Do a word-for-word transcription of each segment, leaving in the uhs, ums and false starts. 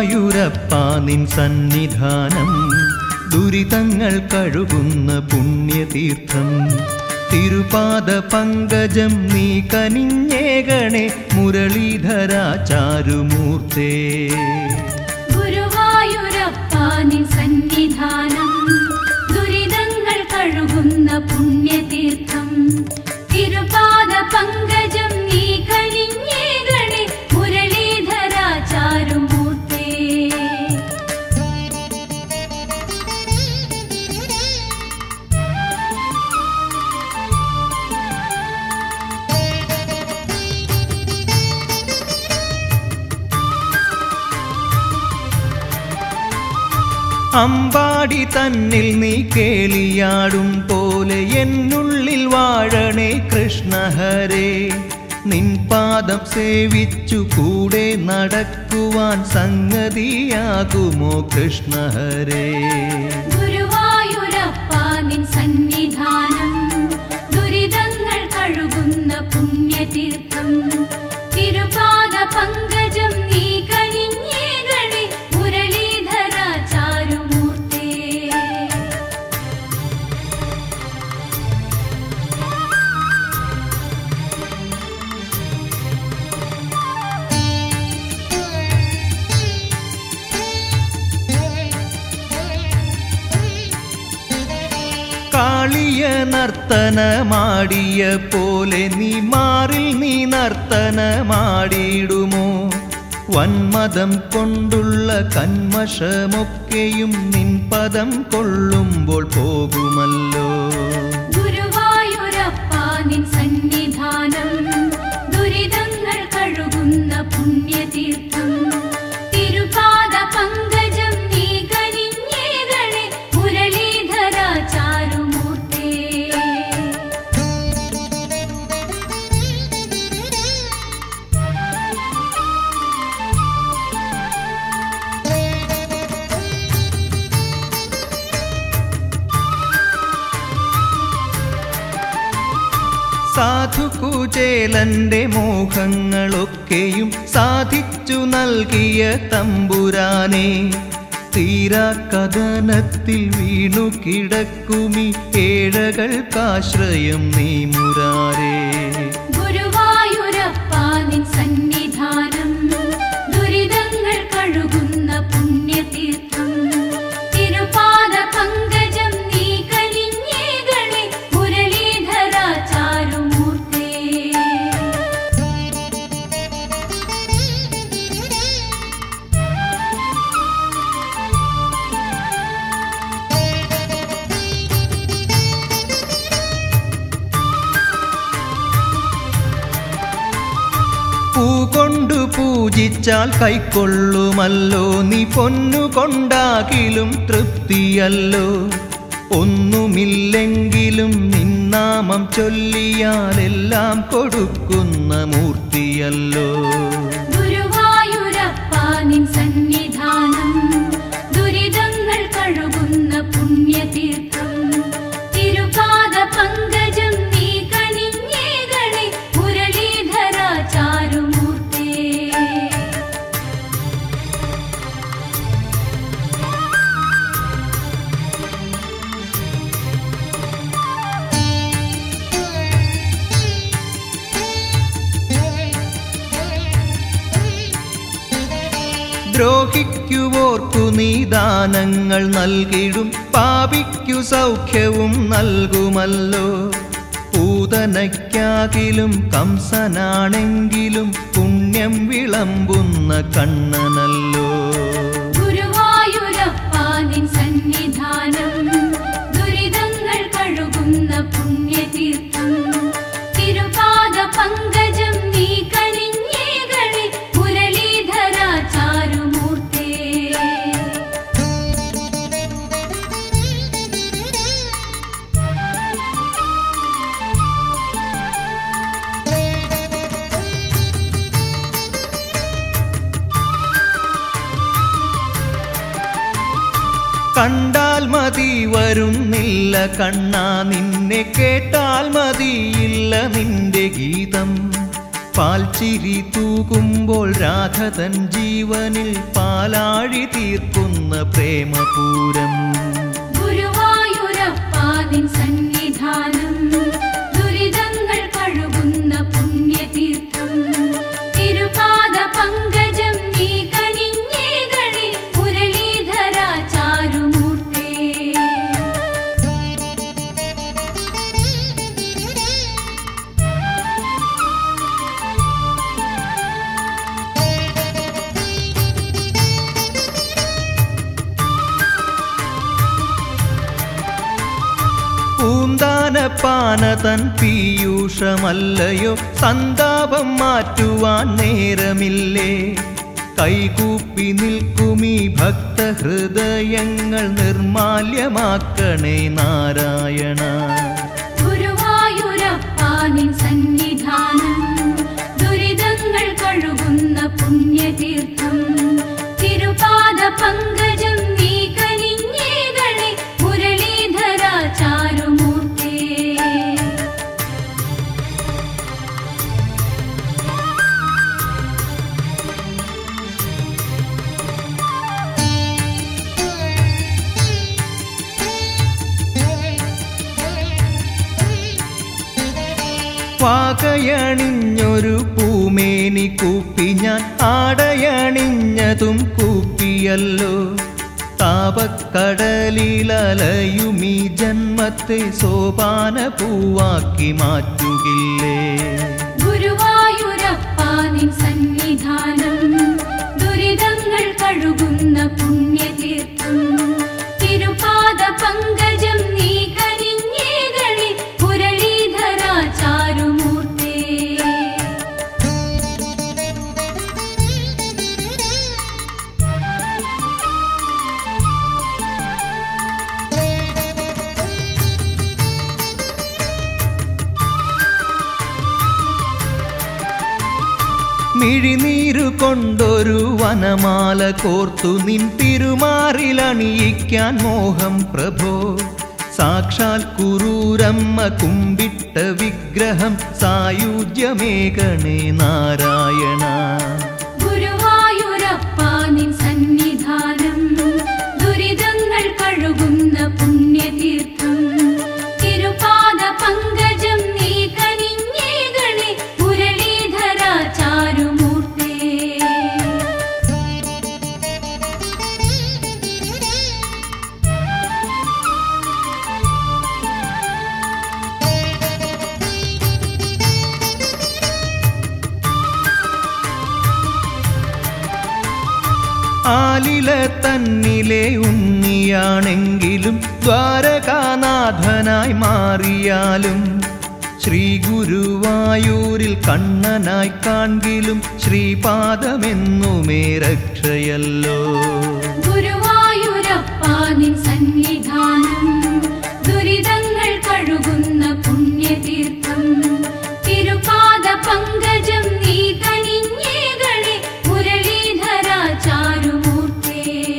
ഗുരുവായൂരപ്പ നിൻ സന്നിധാനം ദുരിതങ്ങൾ കഴുകുന്ന പുണ്യതീർത്ഥം തിരുപാദ പങ്കജം നീ കനിഞ്ഞേകണേ മുരളീധരാ ചാരുമൂർത്തേ ഗുരുവായൂരപ്പ നിൻ സന്നിധാനം ദുരിതങ്ങൾ കഴുകുന്ന പുണ്യതീർത്ഥം തിരുപാദ പങ്കജം നീ കനിഞ്ഞേകണേ മുരളീധരാ ചാരുമൂർത്തേ അമ്പാടി തന്നിൽ നീ കേളിയാടും പോലെ എന്നുള്ളിൽ വാഴണേ കൃഷ്ണഹരേ നിൻ പാദം സേവിച്ചു കൂടെ നടക്കുവാൻ സംഗതിയാകുമോ കൃഷ്ണഹരേ ഗുരുവായൂരപ്പ നിൻ സന്നിധാനം ദുരിതങ്ങൾ കഴുകുന്ന പുണ്യതീർത്ഥം തിരുപാദ പങ്കജം നീ കനിഞ്ഞേകണേ മുരളീധരാ ചാരുമൂർത്തേ കാളിയ നർത്തനമാടിയ പോലെ നീ മാറിൽ നീ നർത്തനമാടിയിടുമോ വന്മതം കൊണ്ടുള്ള കന്മഷമൊക്കെയും നിൻ പദം കൊള്ളുമ്പോൾ പോകുമല്ലോ ഗുരുവായൂരപ്പ നിൻ സന്നിധാനം ദുരിതങ്ങൾ കഴുകുന്ന പുണ്യതീർത്ഥം തിരുപാദ പങ്കജം നീ കനിഞ്ഞേകണേ മുരളീധരാ ചാരുമൂർത്തേ സാധുകുചേലന്റെ മോഹങ്ങളൊക്കെയും സാധിച്ചു നൽകിയ തമ്പുരാനെ തീരാ കഥനത്തിൽ വീണു കിടക്കുമി ഏഴകൾക്കാശ്രയം നീ മുരാരേ ഗുരുവായൂരപ്പ നിൻ സന്നിധാനം ദുരിതങ്ങൾ കഴുകുന്ന പുണ്യതീർത്ഥം തിരുപാദ പങ്കജം നീ കനിഞ്ഞേകണേ മുരളീധരാ ചാരുമൂർത്തേ പൂകൊണ്ടു പൂജിച്ചാൽ കൈക്കൊള്ളുമല്ലോ നീ പൊന്നുകൊണ്ടാകിലും തൃപ്തിയല്ലോ ഒന്നുമില്ലെങ്കിലും നിന്നാമം ചൊല്ലിയാലെല്ലാം കൊടുക്കുന്ന മൂർത്തിയല്ലോ ഗുരുവായൂരപ്പ നിൻ സന്നിധാനം ദുരിതങ്ങൾ കഴുകുന്ന പുണ്യതീർത്ഥം തിരുപാദ പങ്കജം നീ കനിഞ്ഞേകണേ മുരളീധരാ ചാരുമൂർത്തേ ദ്രോഹിക്കുവോർക്കു നീ ദാനങ്ങൾ നൽകിടും പാപിക്കു സൗഖ്യവും നൽകുമല്ലോ പൂതനയ്ക്കാകിലും കംസനാണെങ്കിലും പുണ്യം വിളമ്പുന്ന കണ്ണനല്ലോ ഗുരുവായൂരപ്പ നിൻ സന്നിധാനം ദുരിതങ്ങൾ കഴുകുന്ന പുണ്യതീർത്ഥം തിരുപാദ പങ്കജം നീ കനിഞ്ഞേകണേ മുരളീധരാ ചാരുമൂർത്തേ കണ്ടാൽ മതി വരുന്നില്ല കണ്ണാ നിന്നെ കേട്ടാൽ മതിയില്ല നിന്റെ ഗീതം പാൽച്ചിരി തൂകുമ്പോൾ രാധ തൻ ജീവനിൽ പാലാഴി തീർക്കുന്ന പ്രേമപൂരം. ഗുരുവായൂരപ്പാദിൻ സന്നിധാനം ദുരിതങ്ങൾ കഴുകുന്ന പുണ്യതീർത്ഥം. തിരുപാദ പങ്കജം നീ കനിഞ്ഞേകളി മുരളീധര ചാരുമൂർത്തേ. പൂന്താനപ്പാന തൻ പീയൂഷമല്ലയോ സന്താപം മാറ്റുവാൻ നേരമില്ലേ. കൈകൂപ്പി നിൽക്കുമീ ഭക്തഹൃദയങ്ങൾ നിർമാല്യമാക്കണേ നാരായണ. ഗുരുവായൂരപ്പാനിൻ സന്നിധാനം ദുരിതങ്ങൾ കഴുകുന്ന പുണ്യതീർത്ഥം. തിരുപാദ പങ്കജം നീ കനിഞ്ഞേകളി മുരളീധര ചാരുമൂർത്തേ. പാകയണിഞ്ഞൊരു പൂമേനി കൂപ്പി ഞാൻ ആടയണിഞ്ഞതും കൂപ്പിയല്ലോ. താപക്കടലിലലയുമീ ജന്മത്തെ സോപാന പൂവാക്കി മാറ്റുകില്ലേ. ഗുരുവായൂരപ്പാനിൻ സന്നിധാനം ദുരിതങ്ങൾ കഴുകുന്ന പുണ്യതീർത്ഥം. തിരുപാദ പങ്കജം നീ കനിഞ്ഞേകളി മുരളീധര ചാരുമൂർത്തേ. മിഴിനീരു കൊണ്ടൊരു വനമാല കോർത്തു നിൻ തിരുമാറിലണിയിക്കാൻ മോഹം പ്രഭോ. സാക്ഷാൽ കുറൂരമ്മ കുമ്പിട്ട വിഗ്രഹം സായുജ്യമേകണേ നാരായണ. ഗുരുവായൂരപ്പാനിൻ സന്നിധാനം ദുരിതങ്ങൾ കഴുകുന്ന പുണ്യതീർത്ഥം. തിരുപാദ പങ്കജം നീ കനിഞ്ഞേകളി മുരളീധര ചാരുമൂർത്തേ. ആലില തന്നിലെ ഉണ്ണിയാണെങ്കിലും ദ്വാരകാനാഥനായി മാറിയാലും ശ്രീ ഗുരുവായൂരിൽ കണ്ണനായി കാൺകിലും ശ്രീപാദമെന്നുമേ രക്ഷയല്ലോ. ഗുരുവായൂരപ്പാനിൻ സന്നിധാനം ദുരിതങ്ങൾ കഴുകുന്ന പുണ്യതീർത്ഥം. തിരുപാദ പങ്കജം നീ കനിഞ്ഞേകളി മുരളീധര ചാരുമൂർത്തേ.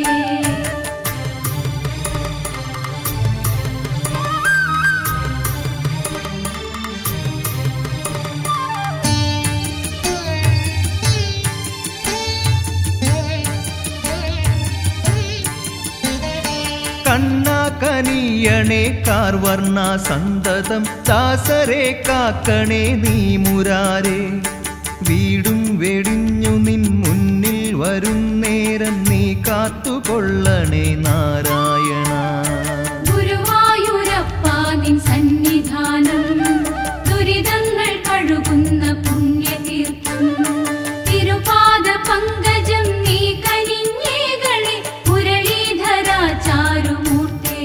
കണ്ണാക്കനിയണേ കാർവർണ സന്തതം ദാസരെ കാക്കണേ നീ മുരാരേ. വീടും വെടിഞ്ഞു നിൻ മുന്നിൽ വരുന്നേരം നീ കാത്തുകൊള്ളണേ നാരായണ. ഗുരുവായൂരപ്പാനിൻ സന്നിധാനം ദുരിതങ്ങൾ കഴുകുന്ന പുണ്യതീർത്ഥം. തിരുപാദ പങ്കജം നീ കനിഞ്ഞേകളി മുരളീധര ചാരുമൂർത്തേ.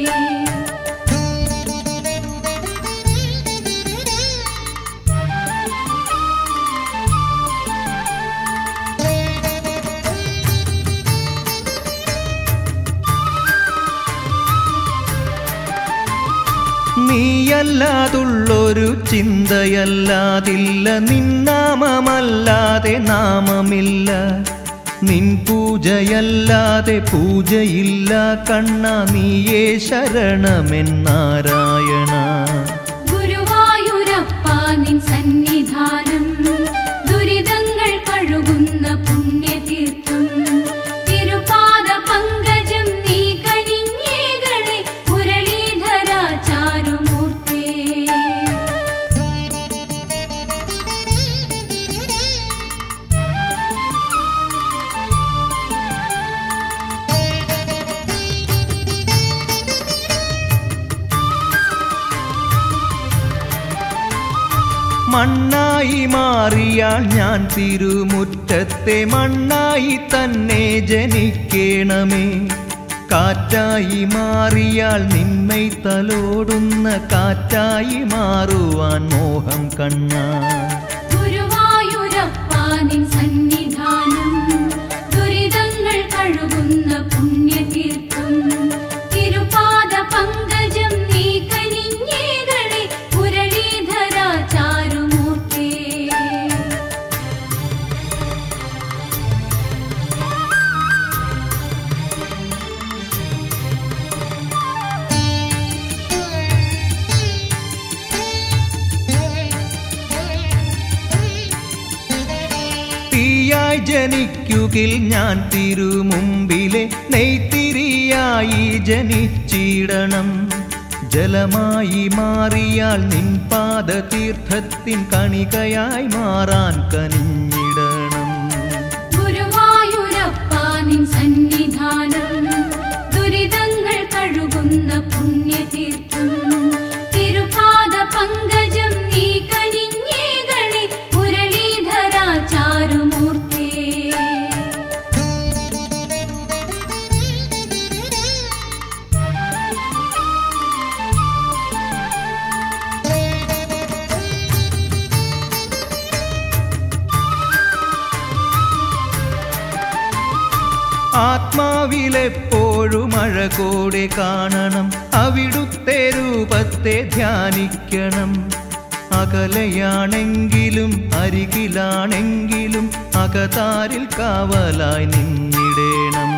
നീയല്ലാതുള്ളൊരു ചിന്തയല്ലാതില്ല, നിന്നാമമല്ലാതെ നാമമില്ല. നിൻ പൂജയല്ലാതെ പൂജയില്ല കണ്ണ, നീയേ ശരണമെന്നാരായണ. ഗുരുവായൂരപ്പാനിൻ സന്നിധാനം മണ്ണായി മാറിയാൽ ഞാൻ തിരുമുറ്റത്തെ മണ്ണായി തന്നെ ജനിക്കേണമേ. കാറ്റായി മാറിയാൽ നിന്മൈ തലോടുന്ന കാറ്റായി മാറുവാൻ മോഹം കണ്ണാ. ഗുരുവായൂരപ്പാ നിൻ സന്നിധാനം ദുരിതങ്ങൾ കഴുകുന്ന പുണ്യതീർത്ഥം. തിരുപാദ പങ്കജം നീ കനിഞ്ഞേകളെ മുരളീധര ചാരുമൂർത്തേ. തീയായി ജനിക്കുകിൽ ഞാൻ തിരുമുമ്പിലെ നെയ്ത്തിരിയായി ജനിച്ചിടണം. ജലമായി മാറിയാൽ നിൻ പാദതീർത്ഥത്തിൻ കണികയായി മാറാൻ കനിഞ്ഞിടണം. ഗുരുവായൂരപ്പാ നിൻ സന്നിധാനം ദുരിതങ്ങൾ കഴുകുന്ന പുണ്യതീർത്ഥം. തിരുപാദ പങ്കജം നീ കനിഞ്ഞേകളെ മുരളീധര ചാരുമൂർത്തേ. ആത്മാവിലെപ്പോഴും അഴകോടെ കാണണം, അവിടുത്തെ രൂപത്തെ ധ്യാനിക്കണം. അകലെയാണെങ്കിലും അരികിലാണെങ്കിലും അകതാരിൽ കാവലായി നിന്നിടേണം.